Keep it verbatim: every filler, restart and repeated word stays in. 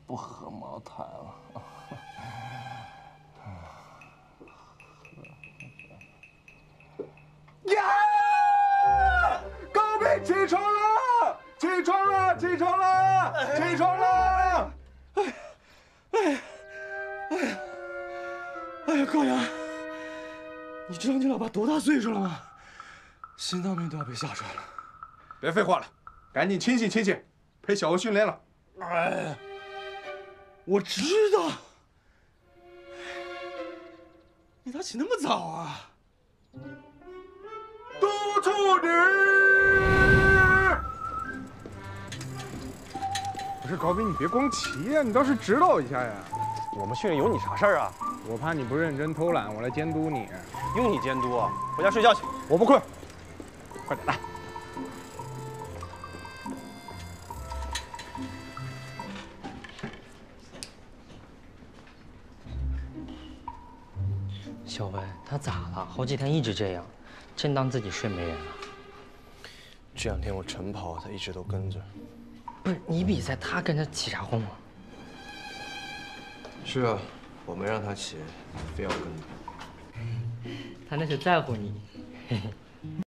不喝茅台了。呀！高斌起床了！起床了！起床了！起床了！哎，哎，哎呀，哎呀，高阳，你知道你老爸多大岁数了吗？心脏病都要被吓出来了。别废话了，赶紧清醒清醒，陪小欧训练了。哎，我知道。你咋起那么早啊？督促你！ 不是高斌，你别光骑呀，你倒是指导一下呀。 我们训练有你啥事儿啊？ 我怕你不认真偷懒，我来监督你。 用你监督啊？回家睡觉去。 我不困，快点来。 小文，他咋了？好几天一直这样，真当自己睡美人了？ 这两天我晨跑，他一直都跟着。 不是你比赛，他跟着起啥哄啊？ 是啊，我没让他骑，非要跟着。 他那是在乎你。